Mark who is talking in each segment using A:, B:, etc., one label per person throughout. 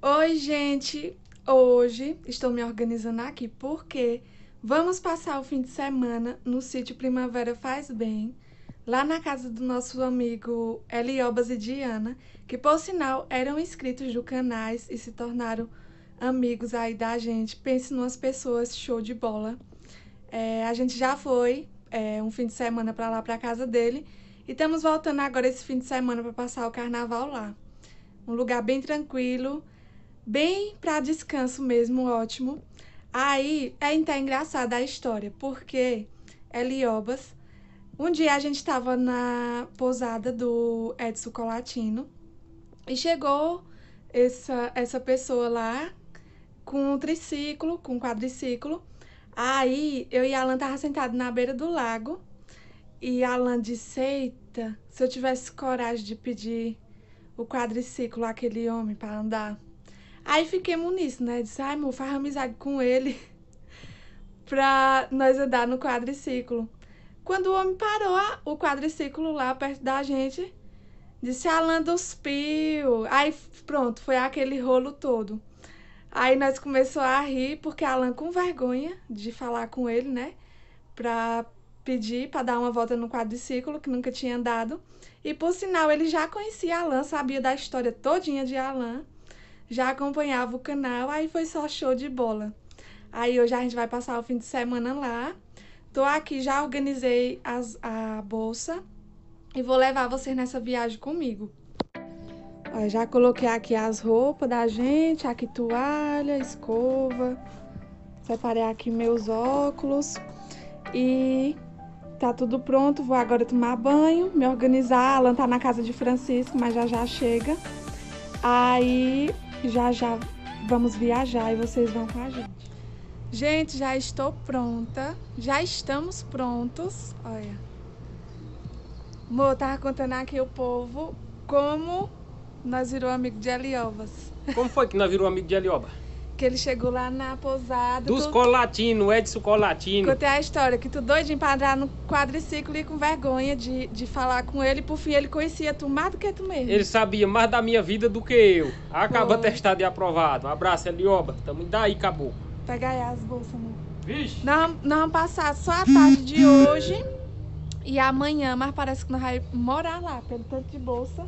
A: Oi, gente! Hoje estou me organizando aqui porque vamos passar o fim de semana no sítio Primavera Faz Bem, lá na casa do nosso amigo Eliobas e Diana, que por sinal eram inscritos do canal e se tornaram amigos aí da gente. Pense numas pessoas show de bola. A gente já foi um fim de semana para lá, para casa dele, e estamos voltando agora esse fim de semana para passar o carnaval lá. Um lugar bem tranquilo, bem para descanso mesmo, ótimo. Aí é até engraçada a história, porque Eliobas, um dia a gente estava na pousada do Edson Colatino e chegou essa pessoa lá com um triciclo, com um quadriciclo. Aí eu e Alan tava sentado na beira do lago e Alan disse: eita, se eu tivesse coragem de pedir o quadriciclo àquele homem para andar. Aí fiquemos nisso, né? Disse: ai, amor, faz amizade com ele pra nós andar no quadriciclo. Quando o homem parou o quadriciclo lá perto da gente, disse: Alan dos Pio. Aí pronto, foi aquele rolo todo. Aí nós começamos a rir, porque Alan com vergonha de falar com ele, né? Pra pedir pra dar uma volta no quadriciclo, que nunca tinha andado. E por sinal, ele já conhecia Alan, sabia da história todinha de Alan, já acompanhava o canal, aí foi só show de bola. Aí hoje a gente vai passar o fim de semana lá. Tô aqui, já organizei a bolsa e vou levar vocês nessa viagem comigo. Ó, já coloquei aqui as roupas da gente, aqui toalha, escova. Separei aqui meus óculos e tá tudo pronto. Vou agora tomar banho, me organizar. Alan tá na casa de Francisco, mas já chega. Aí já vamos viajar e vocês vão com a gente. Gente, já estou pronta. Já estamos prontos. Olha. Amor, tava contando aqui o povo como nós virou amigo de Eliobas.
B: Como foi que nós virou amigo de Elioba?
A: Que ele chegou lá na pousada.
B: Dos Colatinos, Edson Colatino.
A: Contei a história, que tu doidinho pra andar no quadriciclo e com vergonha de falar com ele. Por fim, ele conhecia tu mais do que tu mesmo.
B: Ele sabia mais da minha vida do que eu. Acaba
A: Foi.
B: testado e aprovado. Um abraço, Elioba. Tamo daí, acabou.
A: Pega aí as bolsas, amor.
B: Vixe.
A: Nós vamos passar só a tarde de hoje e amanhã, mas parece que nós vamos morar lá, pelo tanto de bolsa.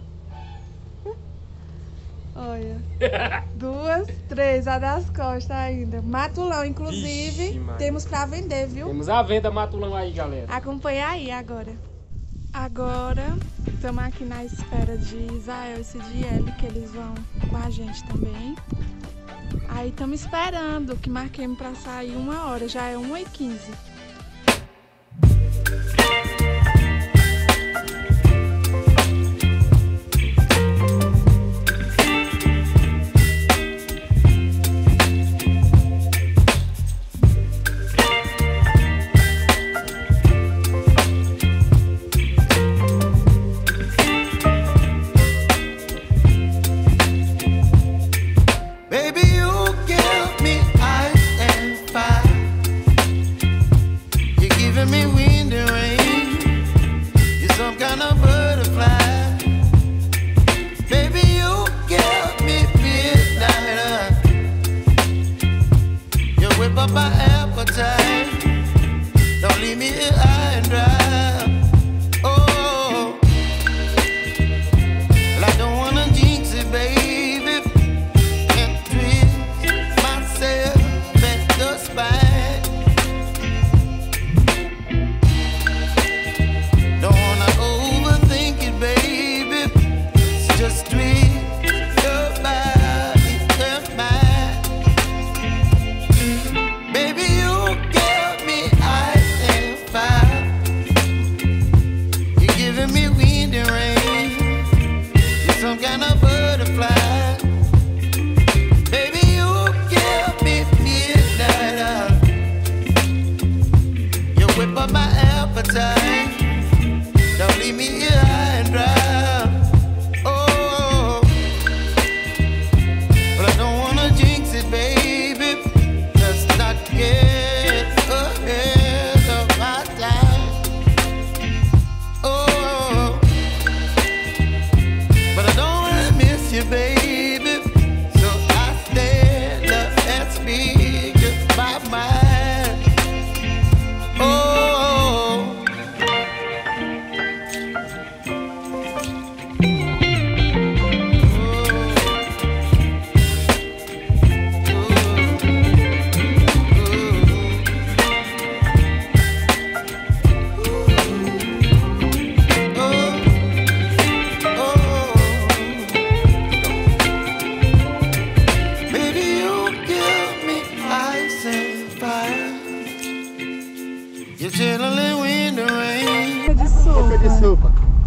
A: Olha. 2, 3, a das costas ainda. Matulão, inclusive,
B: Vixe, Maria.
A: temos pra vender, viu?
B: Temos a venda matulão aí, galera.
A: Acompanha aí agora. Agora, estamos aqui na espera de Isael e Cidiele, que eles vão com a gente também. Aí estamos esperando, que marquemos pra sair 1h, já é 1h15.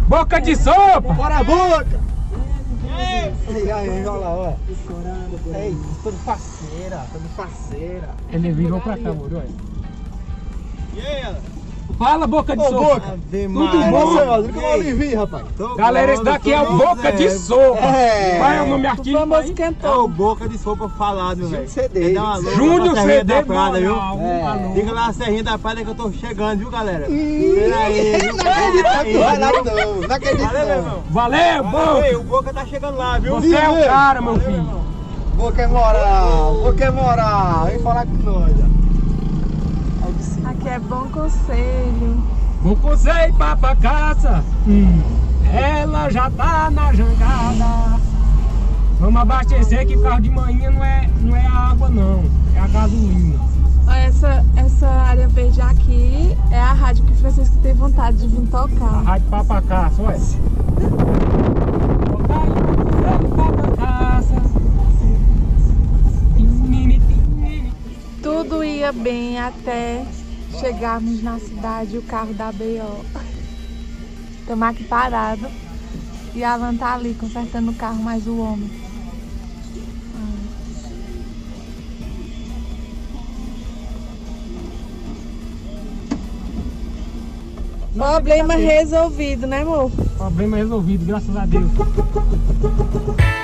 B: Boca de sopa!
C: Bora a boca! Aí, olha lá, ó. Ei, tudo parceira,
B: Ele virou pra cá, moro, olha.
C: E aí, ela?
B: Fala, boca de
C: Ô,
B: sopa!
C: Boca!
B: Tudo
C: Bom?
B: bom?
C: Nunca mal lhe vi, rapaz.
B: Galera, esse daqui é o Boca de Sopa!
C: É.
B: Qual é o nome
A: O
B: artístico?
A: famoso
B: aí?
D: É
A: cantor.
D: o Boca de Sopa falado, velho.
C: CD.
D: Dá uma alô
B: Júnior
D: pra Serrinha
B: CD
D: da Prada, viu?
B: Moral,
C: É.
B: alô.
D: Diga lá a Serrinha da Prada que eu tô chegando, viu, galera? Peraí, viu?
C: Não acredito
D: Valeu, meu
C: não.
D: irmão.
B: Valeu, Boca!
D: Ei, o Boca tá chegando lá, viu?
B: Você é o cara, meu filho!
C: Boca é moral, vem falar com nós.
A: Aqui é bom conselho.
B: Vou cozer pra casa, ela já tá na jangada. Vamos abastecer que carro de manhã não é a água não, é a gasolina.
A: Ó, essa área verde aqui é a rádio que o Francisco tem vontade de vir
B: A
A: tocar.
B: rádio Papacaça, olha. Tocar aí, Papacaça.
A: Tudo ia bem até chegarmos na cidade e o carro da BO. Estamos aqui parado e a Alan tá ali consertando o carro, mais o homem. Problema resolvido, né, amor?
B: Problema resolvido, graças a Deus.